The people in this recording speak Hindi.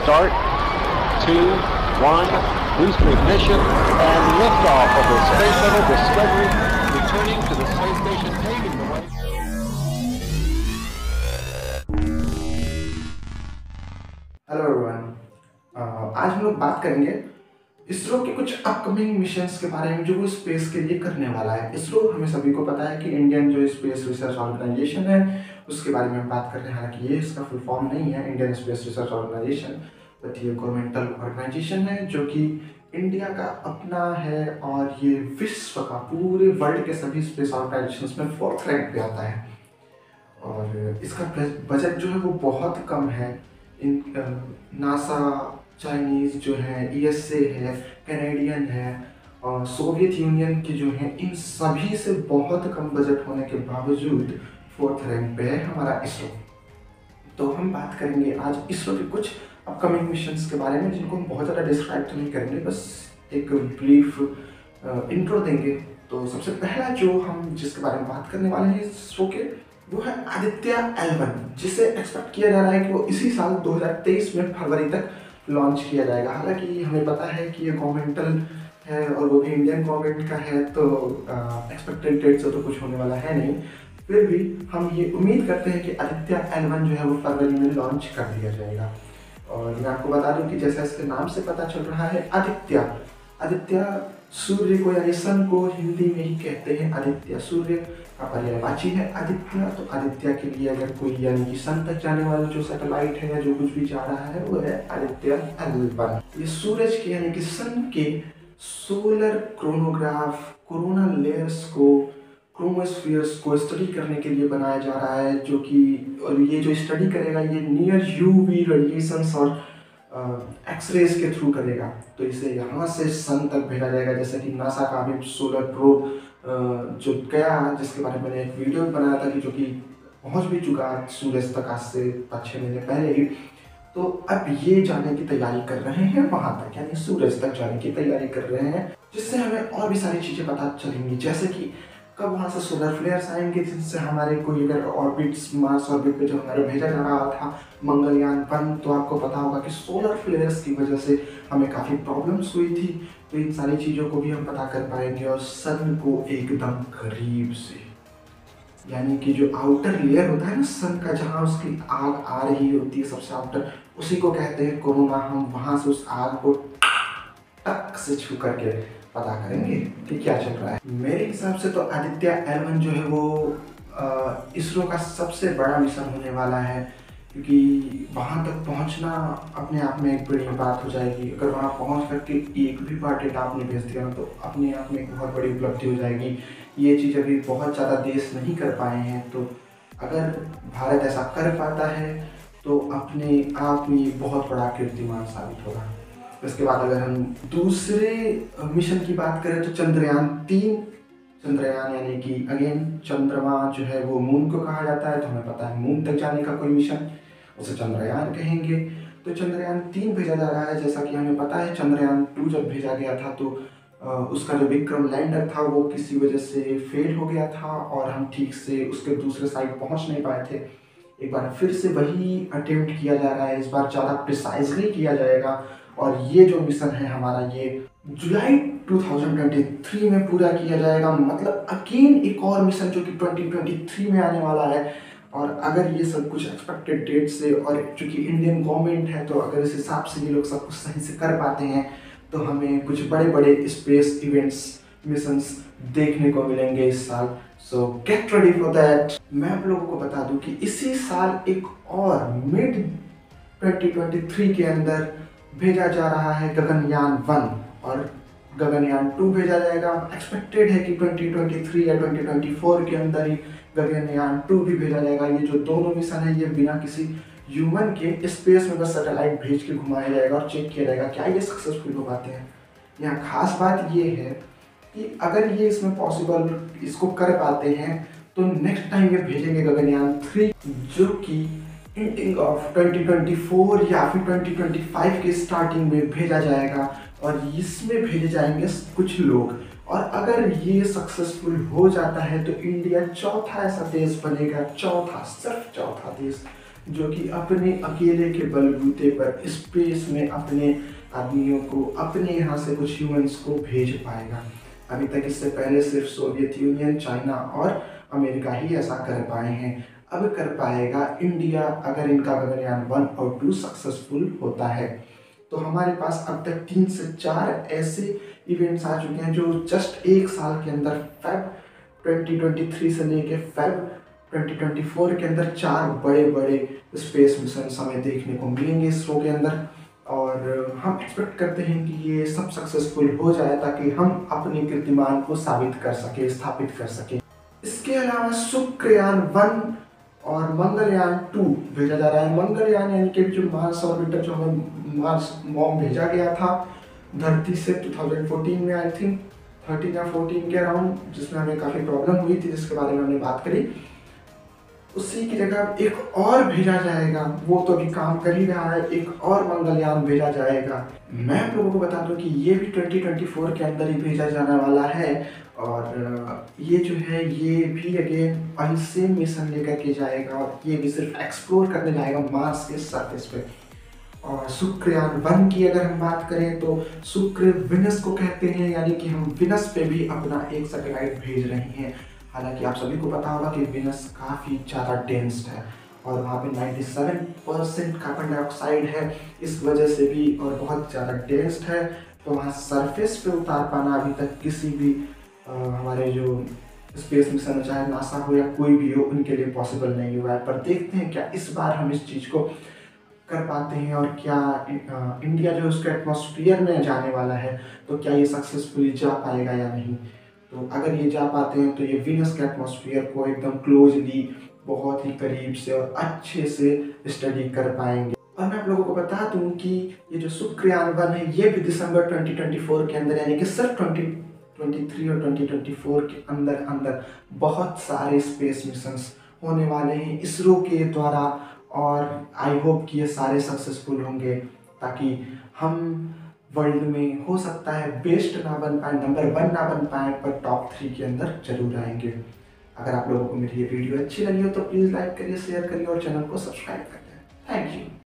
Start, 2, 1, booster ignition, and liftoff of the Space Shuttle Discovery, returning to the space station, paving the way. Hello everyone, आज हम लोग बात करेंगे इसरो के कुछ अपकमिंग मिशंस के बारे में जो वो स्पेस के लिए करने वाला है। इसरो हमें सभी को पता है कि इंडियन जो स्पेस रिसर्च ऑर्गेनाइजेशन है उसके बारे में हम बात कर रहे हैं। हालांकि ये इसका फुल फॉर्म नहीं है Indian space research organisation, but ये गवर्नमेंटल ऑर्गेनाइजेशन है जो कि इंडिया का अपना है और ये विश्व का पूरे वर्ल्ड के सभी स्पेस ऑर्गेनाइजेशन में 4th रैंक पे आता है। और इसका बजट जो है वो बहुत कम है। नासा, चाइनीज़ जो है, ईएसए है, कैनेडियन है और सोवियत यूनियन की जो है, इन सभी से बहुत कम बजट होने के बावजूद 4th रैंक पे है हमारा इसरो। तो हम बात करेंगे आज इसरो के कुछ अपकमिंग मिशंस के बारे में जिनको हम बहुत ज़्यादा डिस्क्राइब तो नहीं करेंगे, बस एक ब्रीफ इंट्रो देंगे। तो सबसे पहला जो हम जिसके बारे में बात करने वाले हैं इसरो के, वो है आदित्य L1, जिसे एक्सपेक्ट किया जा रहा है कि वो इसी साल 2023 में फरवरी तक लॉन्च किया जाएगा। हालांकि हमें पता है कि ये गवर्नमेंटल है और वो भी इंडियन गवर्नमेंट का है, तो एक्सपेक्टेड डेट से तो कुछ होने वाला है नहीं। फिर भी हम ये उम्मीद करते हैं कि आदित्य L1 जो है वो फरवरी में लॉन्च कर दिया जाएगा। और मैं आपको बता दूं कि जैसा इसके नाम से पता चल रहा है, आदित्य सूर्य को यानी सन को हिंदी में ही कहते हैं। आदित्य सूर्य का पर्यायवाची है आदित्य। तो आदित्य के लिए अगर कोई यानी कि सन तक जाने वाला जो सैटेलाइट है या जो कुछ भी जा रहा है वो है आदित्य L1। ये सूरज के यानी कि सन के सोलर क्रोनोग्राफ, कोरोना लेयर्स को, क्रोमोस्फीयर्स को स्टडी करने के लिए बनाया जा रहा है, जो कि और ये जो स्टडी करेगा ये नियर यूवी रेडिएशंस और एक्सरेज के थ्रू करेगा। तो इसे यहाँ से सन तक भेजा जाएगा, जैसे कि नासा का भी सोलर प्रोब जो गया, जिसके बारे में मैंने एक वीडियो बनाया था कि जो कि पहुँच भी चुका सूरज तक आज से 5-6 महीने पहले ही। तो अब ये जाने की तैयारी कर रहे हैं वहाँ तक, यानी सूरज तक जाने की तैयारी कर रहे हैं, जिससे हमें और भी सारी चीज़ें पता चलेंगी, जैसे कि कब वहाँ से सोलर फ्लेयर्स आएंगे, जिनसे हमारे कोई अगर ऑर्बिट्स, मार्स ऑर्बिट पे जो हमारा भेजा जा रहा था मंगलयान 1, तो आपको पता होगा कि सोलर फ्लेयर्स की वजह से हमें काफ़ी प्रॉब्लम्स हुई थी। तो इन सारी चीज़ों को भी हम पता कर पाएंगे और सन को एकदम करीब से, यानी कि जो आउटर लेयर होता है ना सन का, जहाँ उसकी आग आ रही होती है सबसे आउटर, उसी को कहते हैं कोरोना। हम वहाँ से उस आग को टक से छू करके पता करेंगे कि क्या चल रहा है। मेरे हिसाब से तो आदित्य L1 जो है वो इसरो का सबसे बड़ा मिशन होने वाला है, क्योंकि वहाँ तक पहुँचना अपने आप में एक बड़ी बात हो जाएगी। अगर वहाँ पहुँच करके एक भी बार डेटा आपने भेज दिया ना, तो अपने आप में एक बहुत बड़ी उपलब्धि हो जाएगी। ये चीज़ अभी बहुत ज़्यादा देश नहीं कर पाए हैं, तो अगर भारत ऐसा कर पाता है तो अपने आप में बहुत बड़ा कीर्तिमान साबित होगा। इसके बाद अगर हम दूसरे मिशन की बात करें तो चंद्रयान यानी कि अगेन चंद्रमा जो है वो मून को कहा जाता है, तो हमें पता है मून तक जाने का कोई मिशन, उसे चंद्रयान कहेंगे। तो चंद्रयान 3 भेजा जा रहा है। जैसा कि हमें पता है चंद्रयान 2 जब भेजा गया था तो उसका जो विक्रम लैंडर था वो किसी वजह से फेल हो गया था और हम ठीक से उसके दूसरे साइड पहुंच नहीं पाए थे। एक बार फिर से वही अटेम्प्ट किया जा रहा है, इस बार ज़्यादा प्रिसाइजली किया जाएगा। और ये जो मिशन है हमारा ये जुलाई 2023 में पूरा किया जाएगा। मतलब अगेन एक और मिशन जो कि 2023 में आने वाला है। और अगर ये सब कुछ एक्सपेक्टेड डेट से, और चूँकि इंडियन गवर्नमेंट है तो अगर इस हिसाब से ये लोग सब कुछ सही से कर पाते हैं तो हमें कुछ बड़े बड़े स्पेस इवेंट्स, मिशंस देखने को मिलेंगे इस साल। So get ready for that. मैं आप लोगों को बता दूं कि इसी साल एक और मिड 2023 के अंदर भेजा जा रहा है गगनयान 1 और गगनयान 2 भेजा जाएगा। एक्सपेक्टेड है कि 2023 या 2024 के अंदर ही गगनयान 2 भी भेजा जाएगा। ये जो दोनों मिशन है ये बिना किसी ह्यूमन के स्पेस में बस सैटेलाइट भेज के घुमाया जाएगा और चेक किया जाएगा क्या ये सक्सेसफुल हो पाते हैं। यहाँ खास बात ये है कि अगर ये इसमें पॉसिबल इसको कर पाते हैं तो नेक्स्ट टाइम ये भेजेंगे गगनयान 3, जो कि एंडिंग ऑफ 2024 या फिर 2025 के स्टार्टिंग में भेजा जाएगा और इसमें भेजे जाएंगे कुछ लोग। और अगर ये सक्सेसफुल हो जाता है तो इंडिया चौथा ऐसा देश बनेगा, चौथा, सिर्फ चौथा देश जो कि अपने अकेले के बलबूते पर स्पेस में अपने आदमियों को, अपने यहाँ से कुछ ह्यूमंस को भेज पाएगा। अभी तक इससे पहले सिर्फ सोवियत यूनियन, चाइना और अमेरिका ही ऐसा कर पाए हैं। अब कर पाएगा इंडिया, अगर इनका गगनयान 1 और 2 सक्सेसफुल होता है। तो हमारे पास अब तक 3 से 4 ऐसे इवेंट्स आ चुके हैं जो जस्ट एक साल के अंदर फेब 2023 से लेके फेब 2024 के अंदर 4 बड़े बड़े स्पेस मिशन हमें देखने को मिलेंगे इसरो के अंदर। और हम एक्सपेक्ट करते हैं कि ये सब सक्सेसफुल हो जाए ताकि हम अपने कीर्तिमान को साबित कर सके, स्थापित कर सके। इसके अलावा शुक्रयान 1 और मंगलयान 2 भेजा जा रहा है। मंगलयान यानी कि जो मार्स ऑर्बिटर, जो हमें मार्स मॉम भेजा गया था धरती से 2014 में, आई थिंक 13 या 14 के अराउंड, जिसमें हमें काफ़ी प्रॉब्लम हुई थी, जिसके बारे में हमने बात करी। उसी की जगह एक और भेजा जाएगा, वो तो अभी काम कर ही रहा है, एक और मंगलयान भेजा जाएगा। मैं आप लोगों को बता दूं कि ये भी 2024 के अंदर ही भेजा जाने वाला है। और ये जो है ये भी अगेन वही सेम मिशन लेकर के जाएगा और ये भी सिर्फ एक्सप्लोर करने जाएगा मार्स के सरफेस पे। और शुक्रयान 1 की अगर हम बात करें तो शुक्र विनस को कहते हैं, यानी कि हम विनस पे भी अपना एक सैटेलाइट भेज रहे हैं। हालांकि आप सभी को पता होगा कि विनस काफ़ी ज़्यादा डेंस्ड है और वहाँ पे 97% कार्बन डाइऑक्साइड है, इस वजह से भी, और बहुत ज़्यादा डेंस्ड है। तो वहाँ सरफेस पे उतार पाना अभी तक किसी भी हमारे जो स्पेस मिशन, चाहे नासा हो या कोई भी हो, उनके लिए पॉसिबल नहीं हुआ है। पर देखते हैं क्या इस बार हम इस चीज़ को कर पाते हैं और क्या इंडिया जो उसके एटमॉस्फेयर में जाने वाला है तो क्या ये सक्सेसफुली जा पाएगा या नहीं। तो अगर ये जा पाते हैं तो ये वीनस के एटमॉस्फेयर को एकदम क्लोजली, बहुत ही करीब से और अच्छे से स्टडी कर पाएंगे। और मैं आप लोगों को बता दूं कि ये जो शुक्रयान 1 है ये भी दिसंबर 2024 के अंदर, यानी कि सिर्फ 2023 और 2024 के अंदर बहुत सारे स्पेस मिशंस होने वाले हैं इसरो के द्वारा। और आई होप कि ये सारे सक्सेसफुल होंगे ताकि हम वर्ल्ड में हो सकता है बेस्ट ना बन पाए, नंबर 1 ना बन पाए, पर टॉप 3 के अंदर जरूर आएंगे। अगर आप लोगों को मेरी ये वीडियो अच्छी लगी हो तो प्लीज़ लाइक करिए, शेयर करिए और चैनल को सब्सक्राइब करिए। Thank you.